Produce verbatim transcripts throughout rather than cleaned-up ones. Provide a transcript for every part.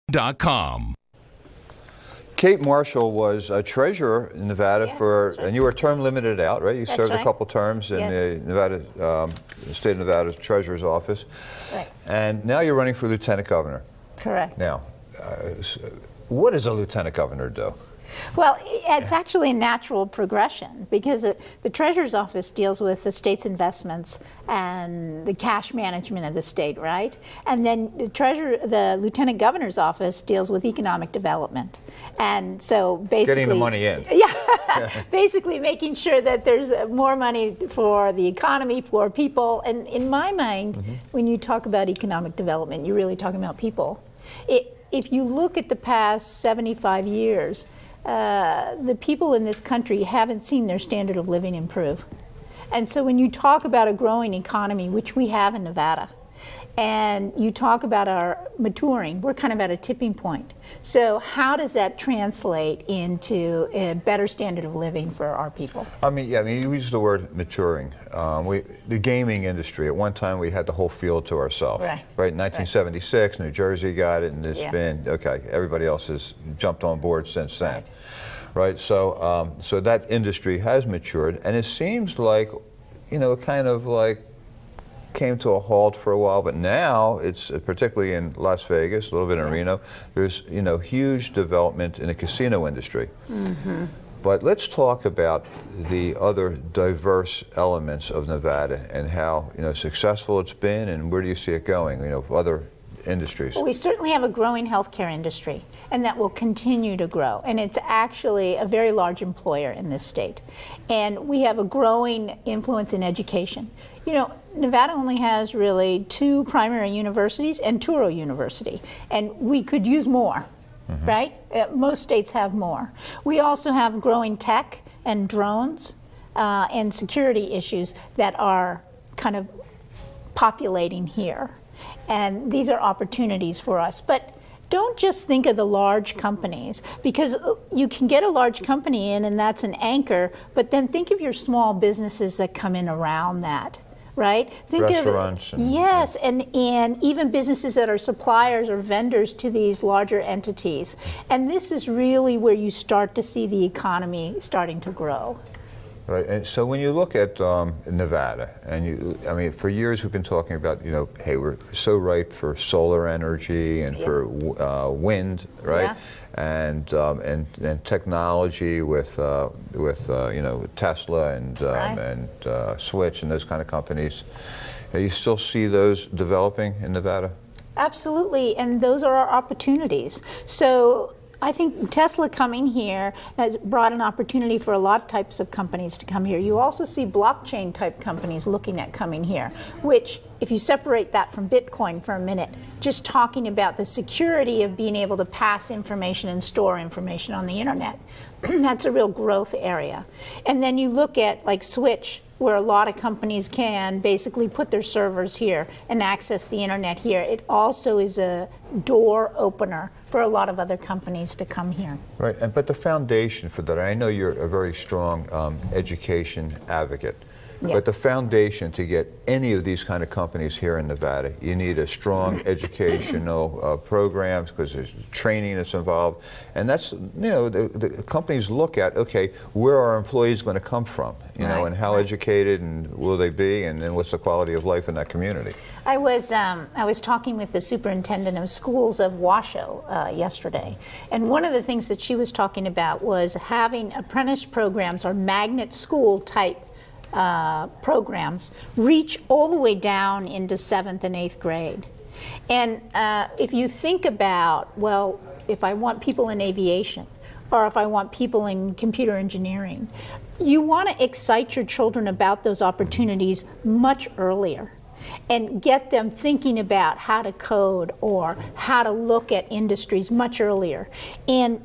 dot com. Kate Marshall was a treasurer in Nevada yes, for, right. and you were term limited out, right? You That's served right. a couple terms in Yes. the Nevada, um, the state of Nevada's treasurer's office. Right. And now you're running for lieutenant governor. Correct. Now, uh, what does a lieutenant governor do? Well, it's actually a natural progression because it, the Treasurer's Office deals with the state's investments and the cash management of the state, right? And then the Treasurer, the Lieutenant Governor's Office deals with economic development. And so basically... Getting the money in. Yeah, basically making sure that there's more money for the economy, for people. And in my mind, mm-hmm. when you talk about economic development, you're really talking about people. It, if you look at the past seventy-five years, Uh, the people in this country haven't seen their standard of living improve. And so when you talk about a growing economy, which we have in Nevada, and you talk about our maturing, we're kind of at a tipping point. So how does that translate into a better standard of living for our people? I mean, yeah, I mean, you use the word maturing. Um, we, the gaming industry, at one time we had the whole field to ourselves. Right. Right, in nineteen seventy-six, right. New Jersey got it, and it's yeah. been, okay, everybody else has jumped on board since then. Right. Right, so, um, so that industry has matured, and it seems like, you know, kind of like came to a halt for a while, but now it's, particularly in Las Vegas, a little bit in Reno, there's, you know, huge development in the casino industry. Mm-hmm. But let's talk about the other diverse elements of Nevada and how, you know, successful it's been, and where do you see it going, you know, other industries? Well, we certainly have a growing healthcare industry, and that will continue to grow. And it's actually a very large employer in this state. And we have a growing influence in education. You know, Nevada only has really two primary universities and Touro University, and we could use more, mm-hmm. right? Uh, most states have more. We also have growing tech and drones uh, and security issues that are kind of populating here. And these are opportunities for us. But don't just think of the large companies, because you can get a large company in and that's an anchor, but then think of your small businesses that come in around that, right? Think Restaurants. Of, and, yes, yeah. and, and even businesses that are suppliers or vendors to these larger entities. And this is really where you start to see the economy starting to grow. Right, and so when you look at um, Nevada, and you, I mean, for years we've been talking about, you know, hey, we're so ripe for solar energy and yeah. for uh, wind, right, yeah. and, um, and and technology with uh, with uh, you know, Tesla and um, right. and uh, Switch and those kind of companies. You still see those developing in Nevada? Absolutely, and those are our opportunities. So I think Tesla coming here has brought an opportunity for a lot of types of companies to come here. You also see blockchain type companies looking at coming here, which, if you separate that from Bitcoin for a minute, just talking about the security of being able to pass information and store information on the internet, that's a real growth area. And then you look at like Switch, where a lot of companies can basically put their servers here and access the internet here. It also is a door opener for a lot of other companies to come here. Right, and, but the foundation for that, I know you're a very strong um, education advocate, yeah. but the foundation to get any of these kind of companies here in Nevada, you need a strong educational uh, programs, because there's training that's involved, and that's, you know, the, the companies look at, okay, where are our employees going to come from, you right. know, and how right. educated and will they be, and then what's the quality of life in that community? I was um, I was talking with the superintendent of schools of Washoe uh, yesterday, and one of the things that she was talking about was having apprentice programs or magnet school type uh, programs reach all the way down into seventh and eighth grade. And uh, if you think about, well, if I want people in aviation, or if I want people in computer engineering, you want to excite your children about those opportunities much earlier and get them thinking about how to code or how to look at industries much earlier. And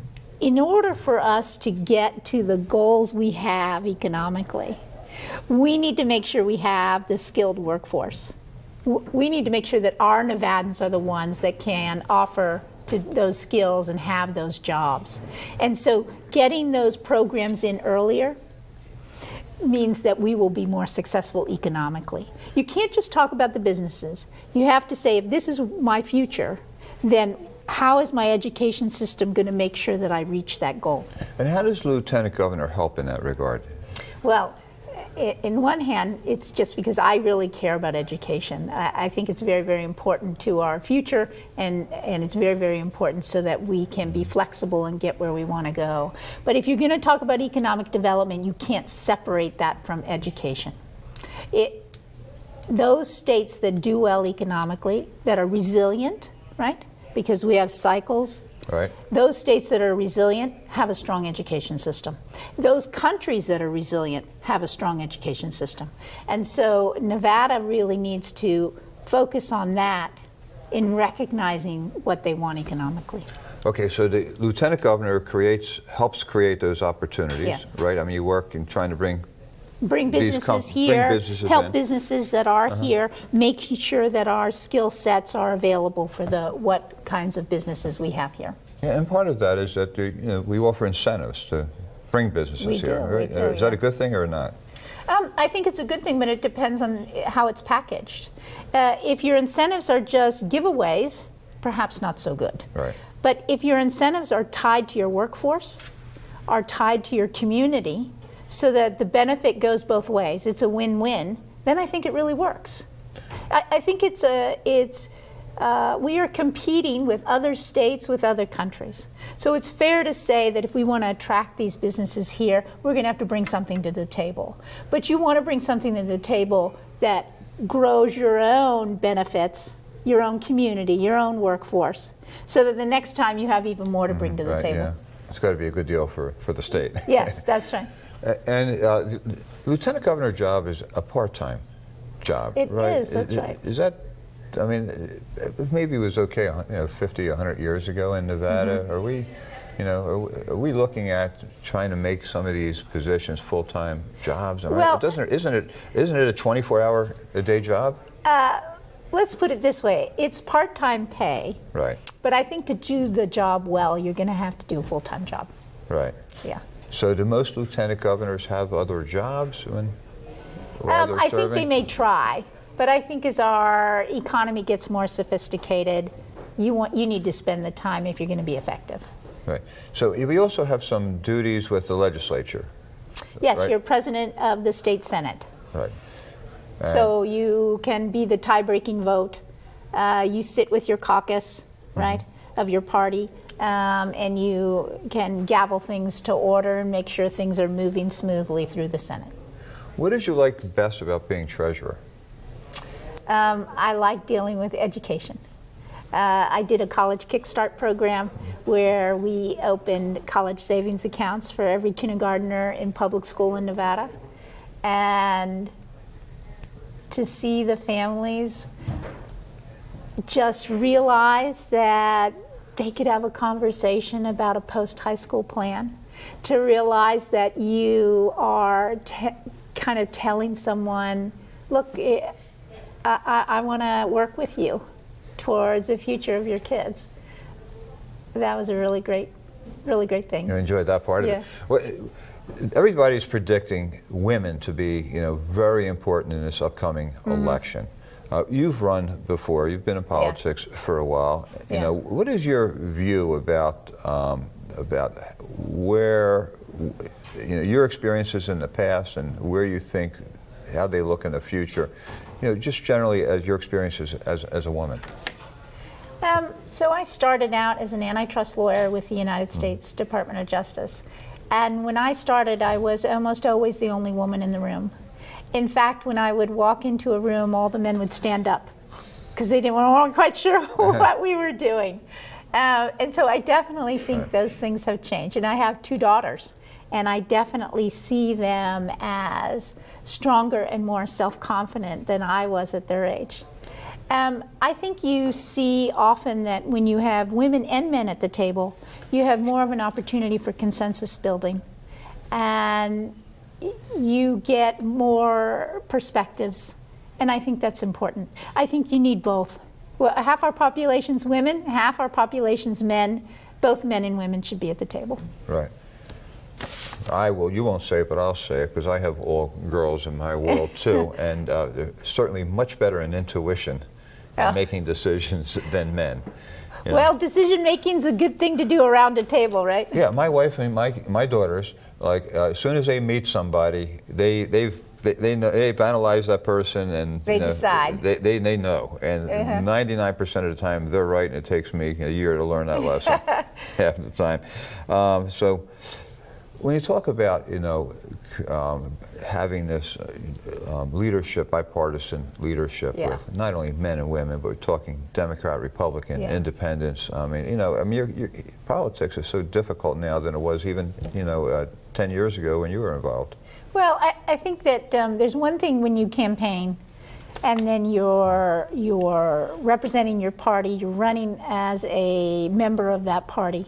in order for us to get to the goals we have economically, we need to make sure we have the skilled workforce. We need to make sure that our Nevadans are the ones that can offer to those skills and have those jobs. And so getting those programs in earlier means that we will be more successful economically. You can't just talk about the businesses. You have to say, if this is my future, then how is my education system going to make sure that I reach that goal? And how does Lieutenant Governor help in that regard? Well, in one hand, it's just because I really care about education. I think it's very, very important to our future, and, and it's very, very important so that we can be flexible and get where we want to go. But if you're going to talk about economic development, you can't separate that from education. It, those states that do well economically, that are resilient, right? Because we have cycles. Right. Those states that are resilient have a strong education system. Those countries that are resilient have a strong education system. And so Nevada really needs to focus on that in recognizing what they want economically. Okay, so the Lieutenant Governor creates, helps create those opportunities, Yeah. right? I mean, you work in trying to bring Bring businesses here, bring businesses help in. businesses that are Uh-huh. here, making sure that our skill sets are available for the what kinds of businesses we have here. Yeah, and part of that is that the, you know, we offer incentives to bring businesses We here. do, we Right? do, Is that yeah. a good thing or not? Um, I think it's a good thing, but it depends on how it's packaged. Uh, if your incentives are just giveaways, perhaps not so good. Right. But if your incentives are tied to your workforce, are tied to your community, so that the benefit goes both ways, it's a win-win, then I think it really works. I, I think it's a, it's, uh, we are competing with other states, with other countries. So it's fair to say that if we want to attract these businesses here, we're going to have to bring something to the table. But you want to bring something to the table that grows your own benefits, your own community, your own workforce, so that the next time you have even more to bring to the Right, table. yeah. It's got to be a good deal for, for the state. Yes, that's right. And uh, Lieutenant Governor job is a part-time job, It right? is, that's Is- right. Is that, I mean, it maybe it was okay, you know, fifty, a hundred years ago in Nevada. Mm-hmm. Are we, you know, are we, are we looking at trying to make some of these positions full-time jobs? I mean, Well- it doesn't, isn't it, isn't it a twenty-four hour a day job? Uh, let's put it this way. It's part-time pay. Right, But I think to do the job well, you're going to have to do a full-time job. right. Yeah. So do most lieutenant governors have other jobs when, while Um, they're I serving? think they may try, but I think as our economy gets more sophisticated, you want you need to spend the time if you're going to be effective. Right. So we also have some duties with the legislature. Yes, Right. you're president of the state senate, Right. so you can be the tie-breaking vote. Uh, you sit with your caucus, right, of your party, um, and you can gavel things to order and make sure things are moving smoothly through the Senate. What did you like best about being treasurer? Um, I like dealing with education. Uh, I did a college kickstart program where we opened college savings accounts for every kindergartner in public school in Nevada. And to see the families just realize that they could have a conversation about a post-high school plan, to realize that you are te- kind of telling someone, look, I, I, I want to work with you towards the future of your kids. That was a really great, really great thing. You enjoyed that part Yeah. of it? Well, everybody's predicting women to be, you know, very important in this upcoming Mm-hmm. election. Uh, you've run before. You've been in politics for a while. You Yeah. know, what is your view about um, about where, you know, your experiences in the past and where you think how they look in the future? You know, just generally as your experiences as as a woman. Um, so I started out as an antitrust lawyer with the United States Department of Justice. And when I started, I was almost always the only woman in the room. In fact, when I would walk into a room, all the men would stand up because they didn't, weren't quite sure what we were doing. Uh, and so I definitely think those things have changed. And I have two daughters, and I definitely see them as stronger and more self-confident than I was at their age. Um, I think you see often that when you have women and men at the table, you have more of an opportunity for consensus building, and you get more perspectives, and I think that's important. I think you need both. Well, half our population's women, half our population's men. Both men and women should be at the table. Right. I will. You won't say it, but I'll say it because I have all girls in my world too, and uh, they're certainly much better in intuition in Oh. making decisions than men. You know? Well, decision making's a good thing to do around a table, right? Yeah, my wife and my my daughters, like uh, as soon as they meet somebody, they they've they, they know, they've analyzed that person and They you know, decide. They, they they know, and Uh-huh. ninety-nine percent of the time they're right, and it takes me a year to learn that lesson half the time. Um, so when you talk about you know um, having this uh, um, leadership, bipartisan leadership Yeah. with not only men and women, but we're talking Democrat, Republican, Yeah. independents. I mean, you know, I mean, you're, you're, politics is so difficult now than it was even, you know, uh, ten years ago when you were involved. Well, I, I think that um, there's one thing when you campaign and then you're, you're representing your party, you're running as a member of that party.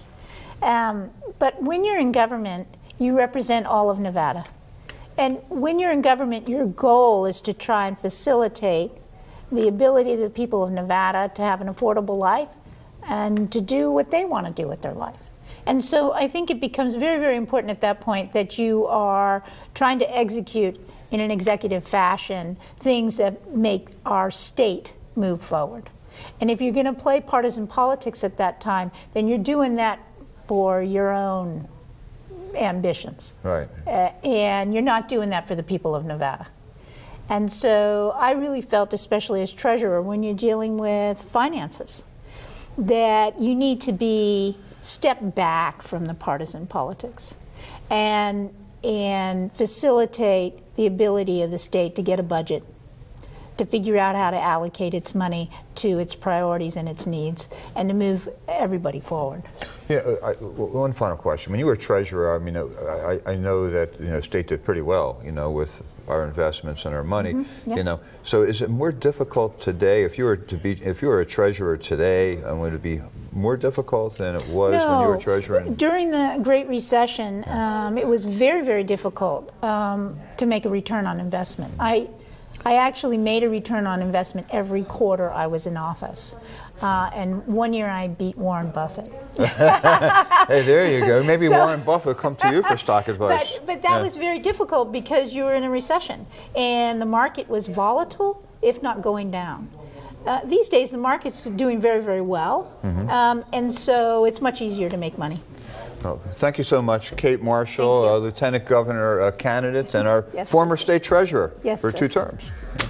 Um, but when you're in government, you represent all of Nevada. And when you're in government, your goal is to try and facilitate the ability of the people of Nevada to have an affordable life and to do what they want to do with their life. And so I think it becomes very, very important at that point that you are trying to execute in an executive fashion things that make our state move forward. And if you're going to play partisan politics at that time, then you're doing that for your own ambitions. Right. Uh, and you're not doing that for the people of Nevada. And so I really felt, especially as treasurer, when you're dealing with finances, that you need to be step back from the partisan politics and and facilitate the ability of the state to get a budget, to figure out how to allocate its money to its priorities and its needs, and to move everybody forward. Yeah, I, one final question. When you were treasurer, I mean, I, I know that you know state did pretty well, you know, with our investments and our money, Mm-hmm. Yeah. you know. So is it more difficult today if you were to be, if you were a treasurer today, and would it be more difficult than it was no. when you were treasurer? In During the Great Recession, um, it was very, very difficult um, to make a return on investment. I, I actually made a return on investment every quarter I was in office. Uh, and one year I beat Warren Buffett. Hey, there you go. Maybe So- Warren Buffett will come to you for stock advice. But, but that Yeah. was very difficult because you were in a recession and the market was volatile, if not going down. Uh, these days the market's doing very, very well, Mm-hmm. um, and so it's much easier to make money. Well, thank you so much, Kate Marshall, Thank you. uh, Lieutenant Governor uh, candidate and our Yes. former state treasurer Yes, for sir. two terms.